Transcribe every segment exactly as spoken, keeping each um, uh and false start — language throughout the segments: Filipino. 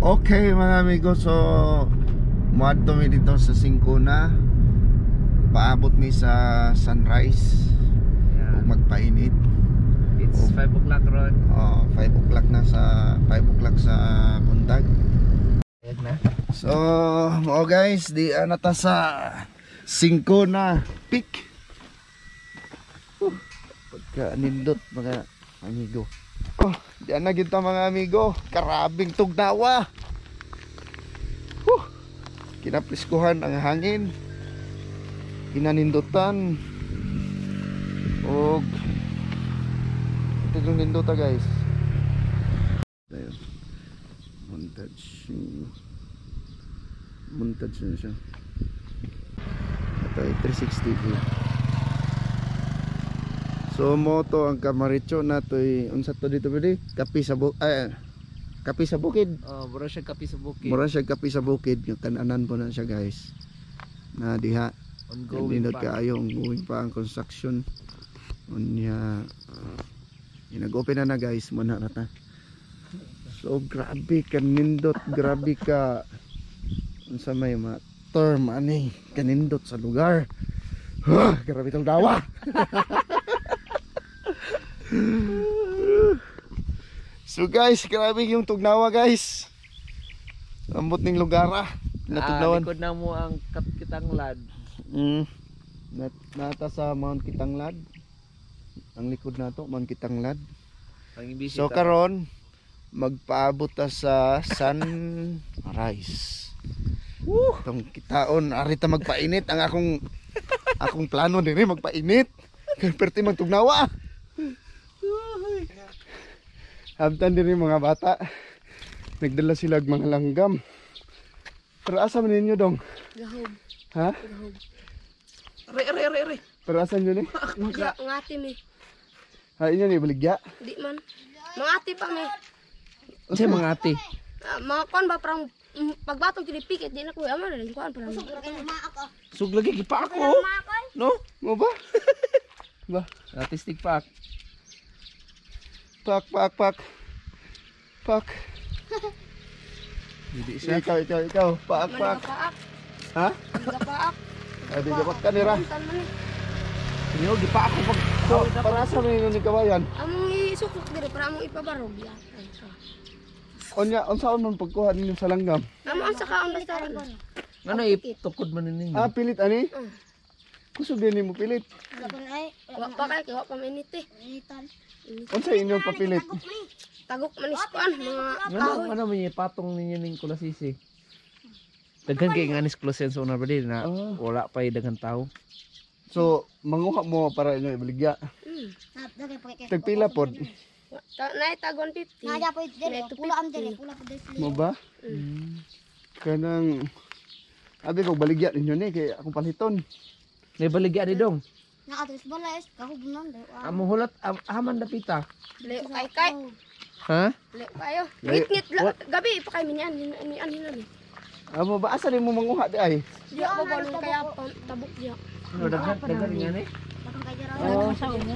Okay mga amigo, so muadto mi dito sa Singkuna. Paabot mi sa sunrise. Yeah. Magpainit. It's five o'clock ron. Oh, five o'clock na sa five o'clock sa buntag. Ayan na. So, mo guys, di ana ta sa Singkuna Peak. Uh, pagka nindot mga amigo. Oh, di ana gid ta mga amigo, karabing tugnawa. Uh, kinapliskuhan ang hangin. Kinanindutan. Og ito yung nindota guys. Ayun. Montage. Montage na siya. Ito ay three sixty view. So moto ang Camarillo na to ay unsa to dito pwede? Kapi sa bukid. Ay, kapi sa bukid. Oh, mura siya kapi sa bukid. Mura siya kapi sa bukid. Yung kananan po na siya guys. Na diha. Ongoing Hindi pa. kaayo ongoing pa ang construction. Unya uh, nag-open na na guys muna na ta. So grabe ka nindot, grabe ka unsa may ma term ani kanindot sa lugar. Huh, grabe tong dawa. So guys, grabe yung tugnawa guys. Ambot ning lugar ah. Natugnawan. Ah, likod na mo ang Kitanglad. Mm. Nat nata sa Mount Kitanglad. Ang likod na to, Mount Kitanglad. So karon magpaabot ta sa sunrise. Woo! Tong kitaon arita magpainit ang akong akong plano diri magpainit. Kay perti magtugnawa. Habtan diri mga bata. Nagdala sila og mga langgam. Pero asa man ninyo dong? Gahog. Ha? Gahog. Re re re re. Pero asa nyo ni? Mga ngati mi. Ha inyo ni baligya? Di man. Mangati pa mi. Unsay mga ate? Uh, mga kuan ba parang mm, pagbatog dili pikit di na ko ama na rin kuan parang. Sug lagi gipa ako. No? Mo ba? Ba? Artistic pack. Pak pak pak. Pak. Hindi siya. Ikaw ikaw ikaw. Pak pak. Managapaak. Ha? Managapaak. Ay di gapat ka nira. Tan man ni. Niyo gipa ako pag So para sa mga ni kawayan. Among isukok diri para among ipabarog ya. Onya unsaon man pagkuha ninyo sa langgam? Amo ang sakaon basta ron. Ano itukod man ninyo? Ah pilit ani? Mm. Kusog din nimo pilit. Gapon ay wa pa kay wa pa minit eh. Initan. Unsa inyo papilit? Tagok man is kuan mga Ano kahoy. ano man yung patong ninyo ning kulasisi? Daghan kay nganis kulasen sa una ba din na Ah. wala pa yung daghan tao. So manguha mo para inyo ibaligya. Mm. Tagpila pod. Ta nay tagon fifty. Nada po dire, Ito pula am fifty. dire, pula po dire. Mo ba? Kanang abi kog baligya ninyo ni kay akong paliton. May baligya ni dong. Nakatres balayas, kahubunan dire. Amo hulat am, aman dapita. Layo kay kay. Ha? Layo kayo. Layo. Ngit-ngit la- gabi pa kay minyan ni an ni. Amo ba asa nimo manguha di ay? Di ako balong kaya pa- tabok diya. Ano daghan daghan nga ni? Bakang kay jara. Oh.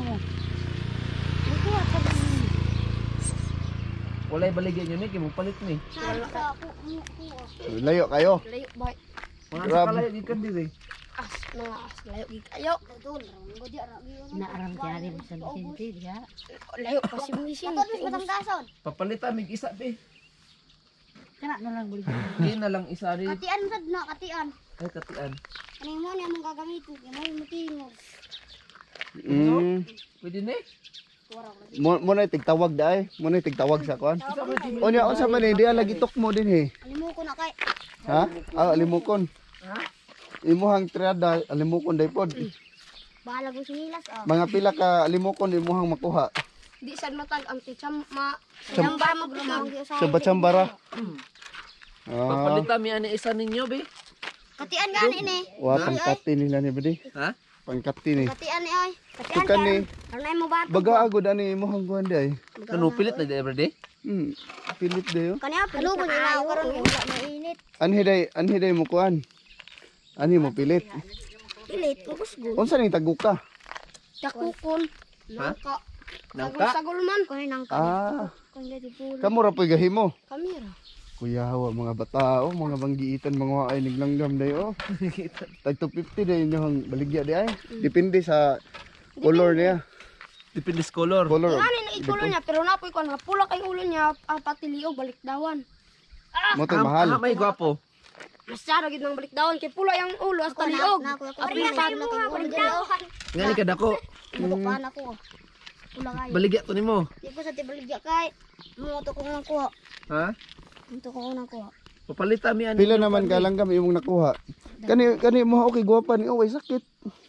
Walay baligya niyo ni kay mo palit ni. Sa ako mo. Layo kayo. Layo ba? Mga Grabe. sakala di kan diri. As mga as layo gid kayo. Dol, ngo di ara. Naaram tiari sa Vicente dia. Layo pa si Misin. Tapos batang gason. Papalitan mig isa be. Kana na lang buli. Di na lang isa ri. Katian sad na katian. Ay katian. Ani mo ni among gagamiton, mo mutingog. Mm. Pwede ni. Mo mo na tigtawag dai. Mo na tigtawag sa kuan. Onya unsa man ni diya lagi tok mo din he. Ani mo ko na kay. Ha? Ah, alimukon. Ha? Imuhang triada alimukon dai pod. Bahala ko sinilas ah. Mga pila ka alimukon imuhang makuha. Di sad matag ang ticham ma Cham- chamba magrumang. Sa Batsambara. Ah, Papalitan mi ani isa ninyo be. Katian gani ni. wa pangkati nila ni bedi. Ha? Pangkati ni. Katian ni ay. So Katian kani Karena mo ba? baga agod ani imuhang kuan dai. Kanu pilit na di everyday. Hmm. Pilit dayo. Kani apa? Lu pun na karon wala mainit. Anhi dai anhi dai mo kuan. Anhi mo pilit. Pilit kusgo. Unsa ning taguka? Dakukon. Ha? Nangka. Nangka? Sagol man. Kani nang Ah, kani di puro. kamo ra poy gahimo. Kamera. Kuyahawa mga bata oh, mga banggiitan mga ay naglanggam day oh. Tag two fifty day yung baligya day ay. Depende sa color niya. Depende sa color. Color. Ano na ikulo niya pero napoy ko nga pula kay ulo niya ah, pati liog balik dawan. Mo to Ah, mahal. ah, may gwapo. Masyado gid nang balik dawan kay pula yung ulo hasta liog. Na ako ako. Apil pa mo nga balik dawan. Ngani ka dako. Magpaan ako. Wala kayo. Baligya to nimo. Di ko sa tibaligya kay. Muto ko nang kuha. Ha? Muto ko nang kuha. Papalita mi ani. Pila naman ka langgam imong nakuha. Kani kani mo okay gwapa ni oh, way sakit.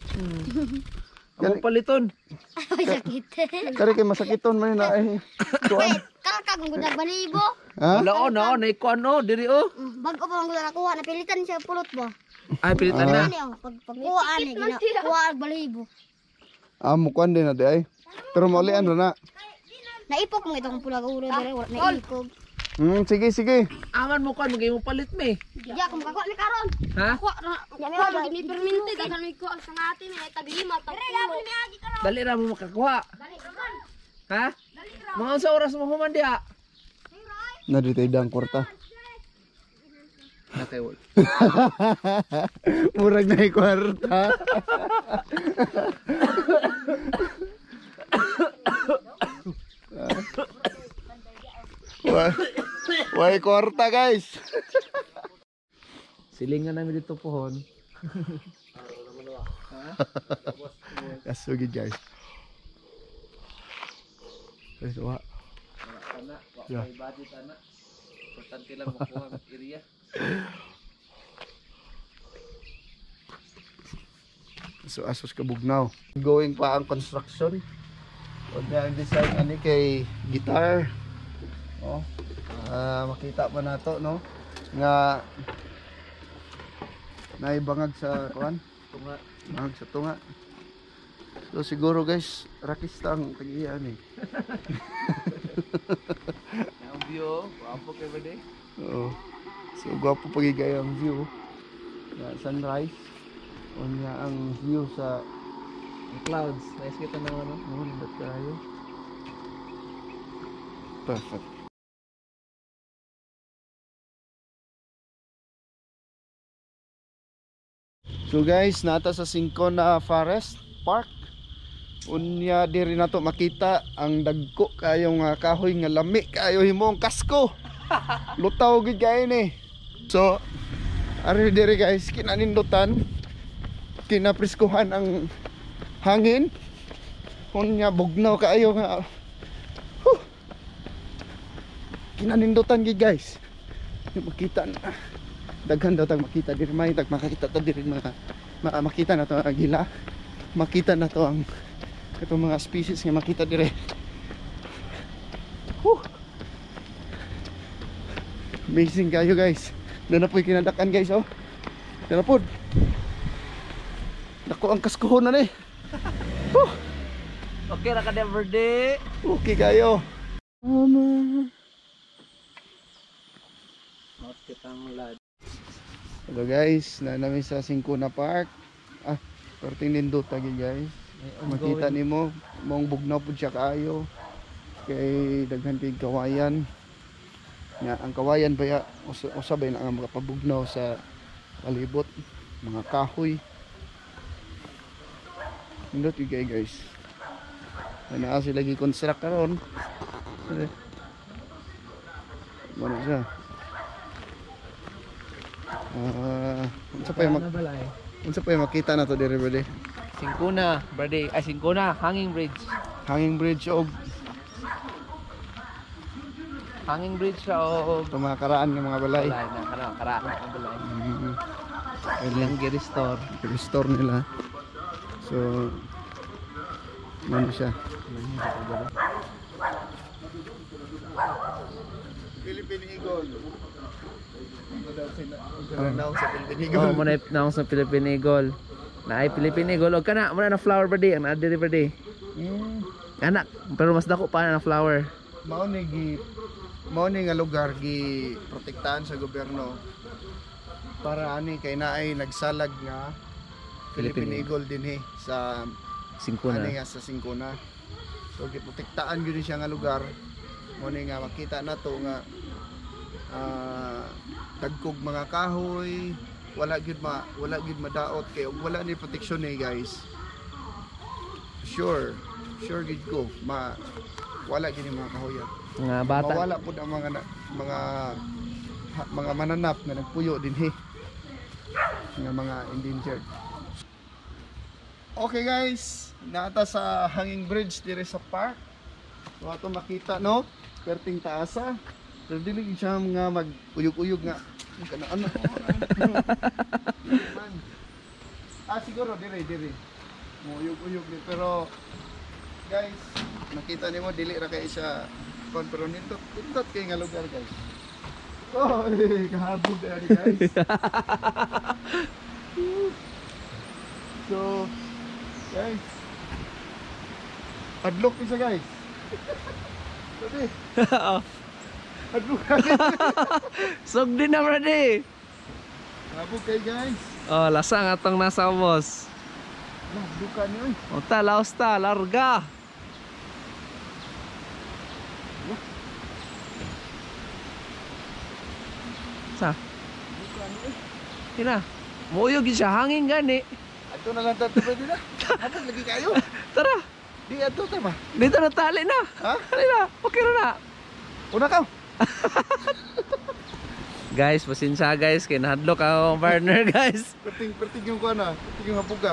Ako paliton. Ay sakit. Kari kay masakiton man na ay. Tuan. Kalkag ang gudag balibo. Ha? Wala oh, na oh, nay kuan oh, diri oh. Mm, Bago pa ang gudag nakuha. Napilitan siya pulot ba? Ay pilitan na. Ano pag pagkuha ani gina kuha ang balibo. Amo kuan din na di ay. Pero maulian ra na. Naipok mo itong pula ulo dire wala naipog. Hmm, sige sige. Aman mo kuan magay mo palit me. Ya kung kakuha ni karon. Ha? Kuha na kuha na gid ni permente daghan may kuha sa atin ay tag lima tag ulo. Dali ra mo makakuha. Ha? Mga sa oras mo human diha. Na dito idang kwarta. Okay, wal. Murag na ay kwarta. Why, why kwarta guys? Silingan namin dito pohon. Kasugi guys. Guys, wa. Ana, wa Yeah. may budget ana. Importante lang makuha ang area. So asos kabugnaw. Going pa ang construction. O na ang design ani kay guitar. Oh. Ah, makita pa nato no nga naibangag sa kuan, Tunga. bangag sa tunga. So siguro guys, rakista ang tagiyan eh. Ang view, wapo kay ba day? Oo. So gwapo pagigay ang view. Nga sunrise. O nga ang view sa Ang clouds, nice kita naman no. Mulot tayo. Perfect. So guys, nata sa Sincona Forest Park. Unya diri nato makita ang dagko kayong uh, kahoy nga lami kayo himong kasko. Lutaw gid kay ni. So ari diri guys kinanindutan kinapriskuhan ang hangin. Unya bugnaw kayo nga. Huh. Kinanindutan gid guys. Yung makita na daghan daw tag makita diri may tag makita ta diri mga ma makita na to ang gila. Makita na to ang itong mga species nga makita dire. Huh. Amazing kayo guys. Na na po'y kinadakan guys oh. Na na po. Dako ang kaskuhon na ni. Huh. Okay ra ka never day. Okay kayo. Mama. Not kitang lad. Hello guys, na namin sa Sincona Park. Ah, perting nindot lagi guys. Makita nimo mong bugnaw pud siya kaayo. Kay daghan kay kawayan. Nga ang kawayan baya usa, usabay na ang mga pabugnaw sa palibot, mga kahoy. Nindot gyud guys. Ana sila gi construct karon. Ano siya? Ah, unsa pa yung mak balay. unsa pa yung makita na to diri brother? Sincona, brother. Ay Sincona, hanging bridge. Hanging bridge og Hanging bridge siya o ito mga karaan ng mga balay. balay na kana karaan ang balay. Mm-hmm. Ilang gi-restore. Restore nila. So ano siya? Philippine Eagle. Ano sa Philippine Oh, mo na na sa Philippine Eagle. Na ay Philippine Eagle og kana mo na flower birthday ang adiri birthday. Mm. Anak, pero mas dako pa na flower. Mao ni gi mao ni nga lugar gi protektahan sa gobyerno para ani kay naay nagsalag nga Philippine Philippine Eagle din eh sa Sincona. ani nga sa Sincona. So gi protektahan gyud siya nga lugar. Mao ni nga makita nato nga ah, dagkog mga kahoy, wala gid ma wala gid madaot kay ug wala ni proteksyon ni guys. Sure, sure gid ko ma wala gid ni mga kahoy. Nga bata. Mawala pud ang mga na- mga ha- mga mananap na nagpuyo dinhi. Nga mga endangered. Okay guys, nata sa hanging bridge dire sa park. So ato makita no, perting taasa. Pero dili siya nga mag-uyog-uyog nga. Kana ano? Ah siguro dire dire. Mo uyog-uyog ni pero guys, nakita nimo dili ra kay siya kon pero nindot nindot kay nga lugar guys. Oh, eh, kahabog na ni guys. So, guys, adlock isa guys. Sabi, Oo. adlock kami. Sog din na brady. Habog kay guys. Oh, lasang atong nasa boss. Adlock ka niyo. Unta laos ta, larga. Sa? Adlock ka niyo. Ina. Muuyog yun siya hangin gani. Ato na lang tato pwede na. Habog lagi kayo. Tara, Di ato ta ba? dito na tali na. Ha? Tali na, okay na na. Una ka. Guys, pasensya guys, kay nahadlok akong partner guys. Perting perting yung kuha na. Perting yung habog ka.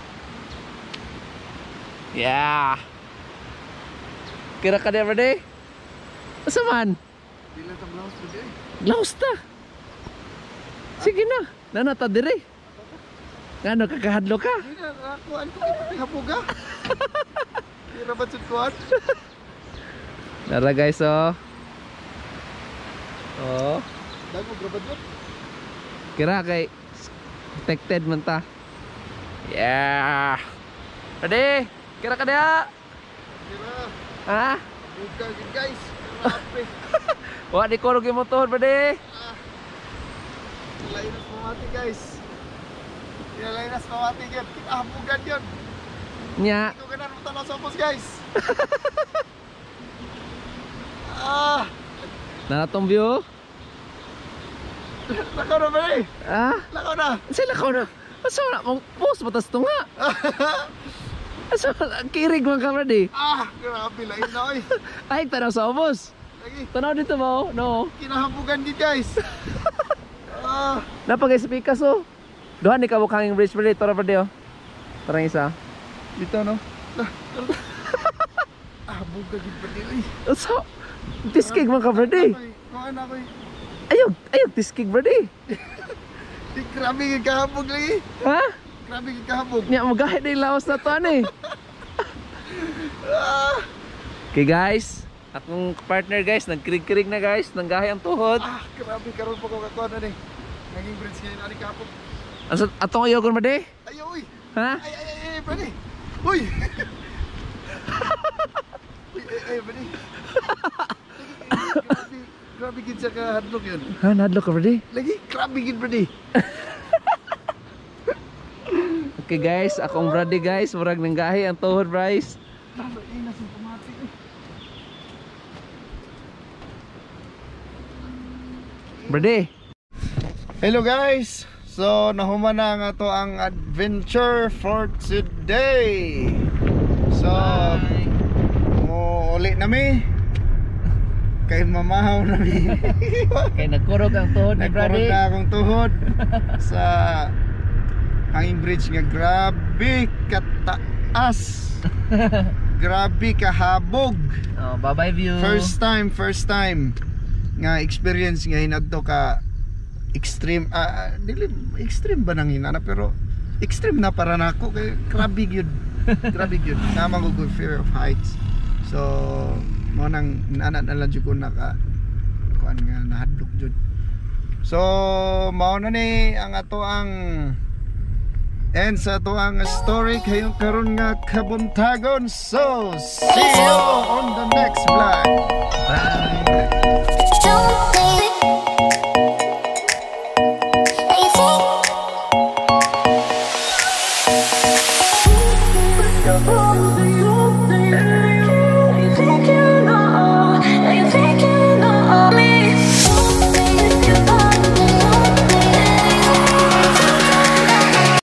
Yeah. Kira ka na brady? Asa man? Di lang ta blouse pwede. Laos ta. Sige na, nanata dire. Ngano kakahadlok ka? Di na ako ano kay perting habog ka. Kira ba jud kuan? Nara guys oh. Oh, Dago grabad jud. kira kay protected man ta. Yeah. Ready? Kira ka dia? Kira. Ha? Buka gid guys. Grabe. Wa di ko rugi motor brady. Lainas pamati guys. Kaya lainas pamati gid. Ah, bugan yun. Nya. Ito ganan mo tanaw sa opos guys. Ah, Nanatong view? lakaw na ba eh? Ah? Lakaw na. Sila ko na. Asa na mong post batas to nga. Asa kirig man ka brady. Ah, grabe lain na oy. Ay tanaw sa ubos. Lagi, Tanaw dito mo. No. kinahambugan gid guys. Ah, Napagay speakers oh. Duha ni kabuk hanging bridge brady tara brady oh. Tarang isa. dito no. Ah, buga gid pa di oy. So, tiskig man ka brady. Kung ano ko Ayog, ayog tiskig brady. di grabe gid kahabog lagi. Ha? Grabe gid kahabog. Nya mo gahit na yung laos na to ani. Ah, Okay guys, akong partner guys, nagkirig-kirig na guys, nanggahi ang tuhod. ah, grabe karon pa ko kakuha na ni. Naging bridge ngayon ani kapog. Asa atong ayogon brady? Ay oy. Ha? Ay ay ay, ay buddy. Uy. Uy, ay ay buddy. Grabe, grabe gid sa kahadlok yun. Ha, nadlo ka brady? Lagi grabe gid buddy. Okay guys, akong brady guys, murag nanggahi ang tuhod Bryce. Lalo inas yung pumati. eh. Brady. Hello guys. So nahuman na nga to ang adventure for today. So mo uli nami. Kay mamahaw nami. Kay nagkurog ang tuhod ni Nagkurot brady. na akong tuhod sa hanging bridge nga grabe kataas. Grabe kahabog. Oh, bye-bye view. First time, first time nga experience nga hinadto ka extreme ah, ah, dili extreme ba nang hinana pero extreme na para nako kay grabe gyud. Grabe gyud. Nama ko good fear of heights. So mo nang nana na lang jud ko naka kuan nga nahadlok jud. So mao na ni ang ato ang and sa ato ang story kayong karon nga kabuntagon. So see you on the next vlog. Bye.